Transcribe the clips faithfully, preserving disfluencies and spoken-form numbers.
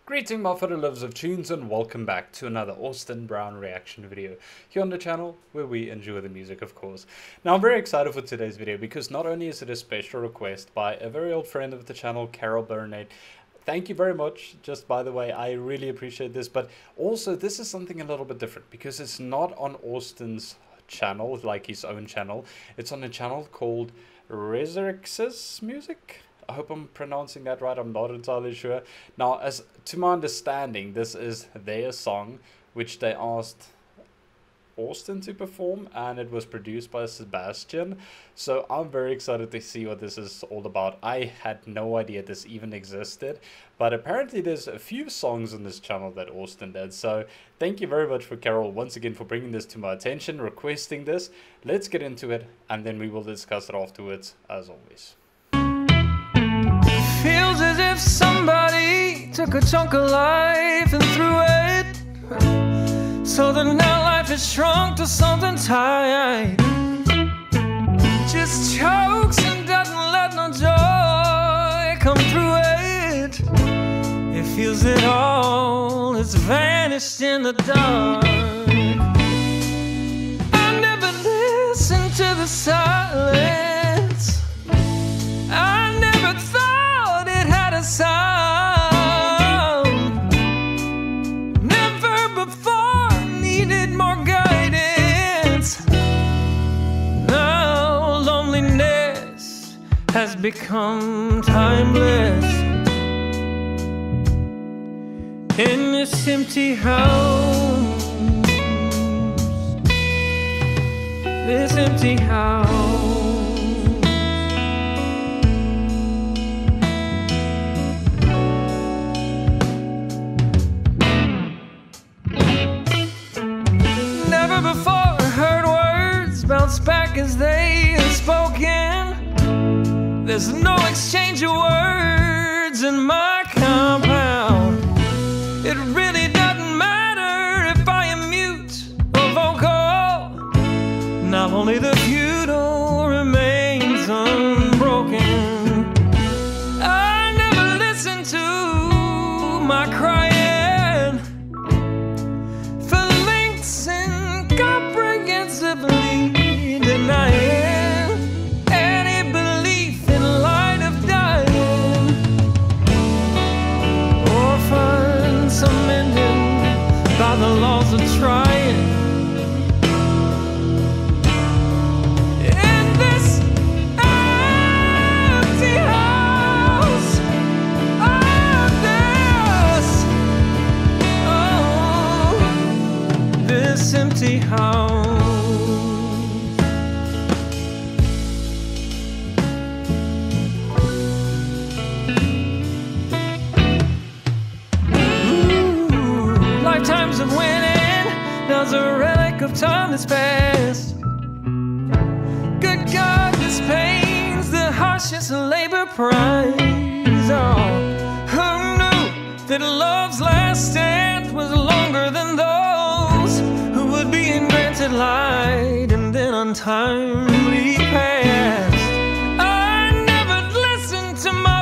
Greeting my fellow lovers of tunes and welcome back to another Austin Brown reaction video here on the channel where we enjoy the music, of course. Now I'm very excited for today's video because not only is it a special request by a very old friend of the channel, Carol Burnett. Thank you very much, just by the way, I really appreciate this, but also this is something a little bit different because it's not on Austin's channel, like his own channel. It's on a channel called Resurrex's Music. I hope I'm pronouncing that right, I'm not entirely sure. Now, as to my understanding, this is their song, which they asked Austin to perform, and it was produced by Sebastian. So I'm very excited to see what this is all about. I had no idea this even existed, but apparently there's a few songs on this channel that Austin did. So thank you very much for Carol once again for bringing this to my attention, requesting this. Let's get into it, and then we will discuss it afterwards, as always. Feels as if somebody took a chunk of life and threw it, so that now life is shrunk to something tight. Just chokes and doesn't let no joy come through it. It feels that all is vanished in the dark. I never listened to the silence. I never thought it had a sound. Never before needed more guidance. Now loneliness has become timeless. In this empty house, this empty house. Before heard words bounce back as they are spoken. There's no exchange of words in my compound. It really doesn't matter if I am mute or vocal. Now only the futile remains unbroken. I never listened to my crying comprehensively denying any belief in light of dying, or find some ending by the laws of trying. In this empty house of this, oh, this empty house. Lifetimes of winning, now's a relic of time that's past. Good God, this pain's the harshest labor prize. Oh, who knew that love's last stand was longer than those who would be granted light and then untimely passed? I never listened to my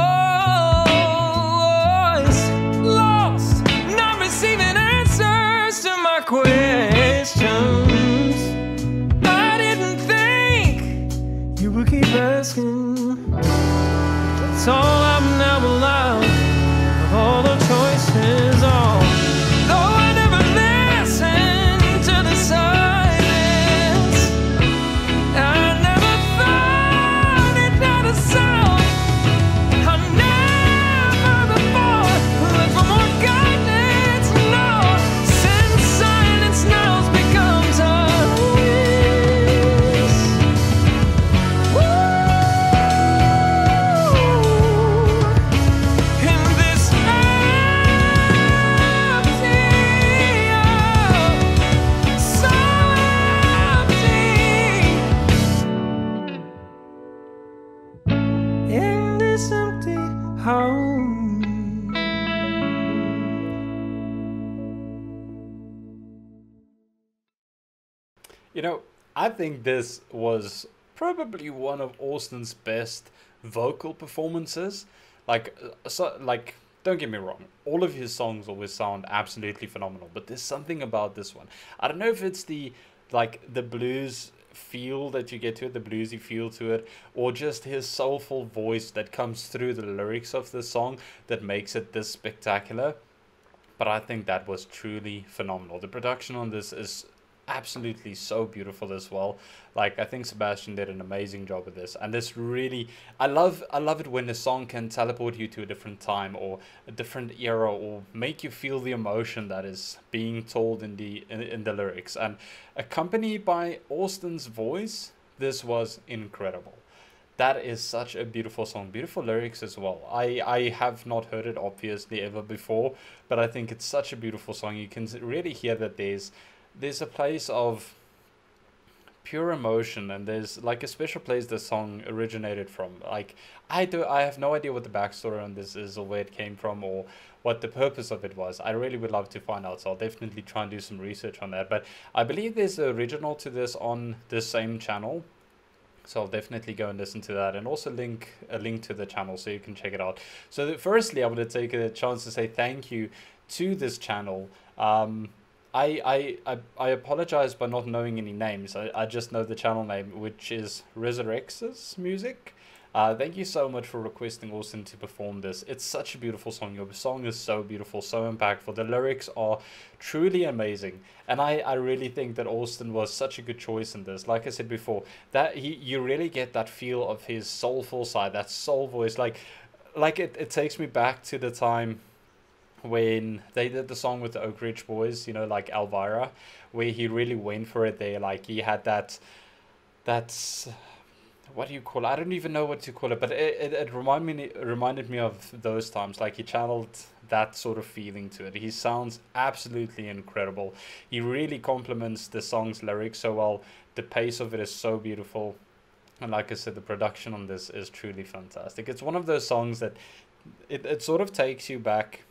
voice, lost, not receiving answers to my questions. I didn't think you would keep asking. That's all I'm now allowed of all the choices. Oh, though I never listened to the silence, I never thought it had a sound. I never before looked for more guidance. No, since silence now's become timeless. Woo! In this empty, oh, so empty. In this empty house. You know, I think this was probably one of Austin's best vocal performances. Like, uh, so, like don't get me wrong, all of his songs always sound absolutely phenomenal, but there's something about this one. I don't know if it's the like the blues feel that you get to it, the bluesy feel to it, or just his soulful voice that comes through the lyrics of the song that makes it this spectacular. But I think that was truly phenomenal. The production on this is absolutely so beautiful as well. Like, I think Sebastian did an amazing job with this, and this really, I love I love it when a song can teleport you to a different time or a different era, or make you feel the emotion that is being told in the in, in the lyrics. And accompanied by Austin's voice, this was incredible. That is such a beautiful song, beautiful lyrics as well. I, I have not heard it obviously ever before, but I think it's such a beautiful song. You can really hear that there's there's a place of pure emotion, and there's like a special place the song originated from. Like, I do I have no idea what the backstory on this is, or where it came from, or what the purpose of it was. I really would love to find out, so I'll definitely try and do some research on that. But I believe there's an original to this on the same channel, so I'll definitely go and listen to that, and also link a link to the channel so you can check it out. So that firstly, I want to take a chance to say thank you to this channel. Um, I, I, I, I apologize by not knowing any names. I, I just know the channel name, which is Resurrex's Music. Uh, thank you so much for requesting Austin to perform this. It's such a beautiful song. Your song is so beautiful, so impactful. The lyrics are truly amazing. And I, I really think that Austin was such a good choice in this. Like I said before, that he you really get that feel of his soulful side, that soul voice. Like, like it, it takes me back to the time when they did the song with the Oak Ridge Boys, you know, like Elvira, where he really went for it there. Like, he had that, that's, what do you call it? I don't even know what to call it, but it, it, it reminded me, it reminded me of those times. Like, he channeled that sort of feeling to it. He sounds absolutely incredible. He really complements the song's lyrics so well. The pace of it is so beautiful. And like I said, the production on this is truly fantastic. It's one of those songs that it, it sort of takes you back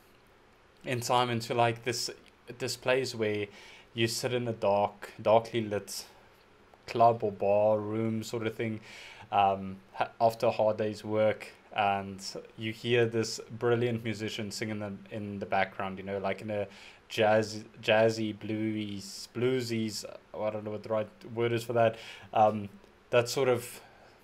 in time into like this this place where you sit in a dark, darkly lit club or bar room sort of thing, um, after a hard day's work, and you hear this brilliant musician singing them in the background, you know, like in a jazz, jazzy, blues, bluesies, I don't know what the right word is for that, um, that sort of,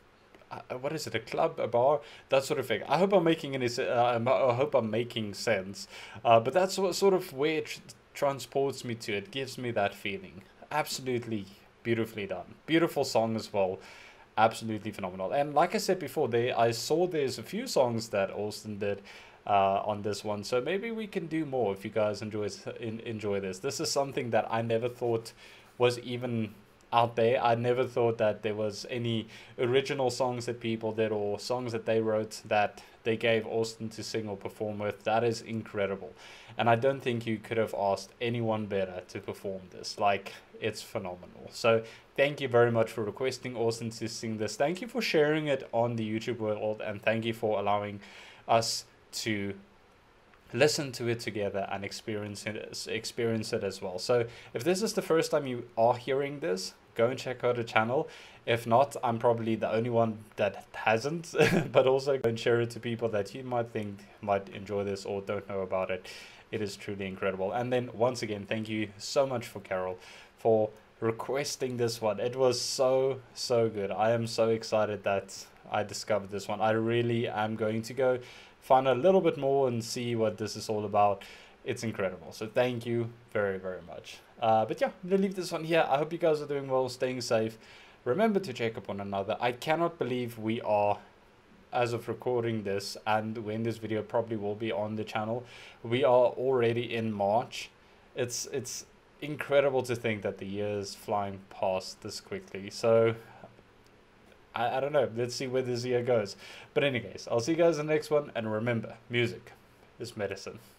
Uh, what is it, a club, a bar, that sort of thing. I hope I'm making any uh, I hope I'm making sense, uh, but that's what sort of where it tr transports me to. It gives me that feeling. Absolutely beautifully done, beautiful song as well, absolutely phenomenal. And like I said before, they I saw there's a few songs that Austin did uh, on this one, so maybe we can do more if you guys enjoy in, enjoy this. This is something that I never thought was even out there. I never thought that there was any original songs that people did, or songs that they wrote that they gave Austin to sing or perform with. That is incredible, and I don't think you could have asked anyone better to perform this. Like, it's phenomenal. So thank you very much for requesting Austin to sing this. Thank you for sharing it on the YouTube world, and thank you for allowing us to listen to it together and experience it, experience it as well. So if this is the first time you are hearing this, go and check out the channel. If not, I'm probably the only one that hasn't, but also go and share it to people that you might think might enjoy this or don't know about it. It is truly incredible. And then once again, thank you so much for Carol for requesting this one. It was so, so good. I am so excited that I discovered this one. I really am going to go find out a little bit more and see what this is all about. It's incredible. So thank you very, very much. Uh, but yeah, I'm going to leave this one here. I hope you guys are doing well, staying safe. Remember to check up on one another. I cannot believe we are, as of recording this, and when this video probably will be on the channel, we are already in March. It's, it's incredible to think that the year is flying past this quickly. So I, I don't know. Let's see where this year goes. But anyways, I'll see you guys in the next one. And remember, music is medicine.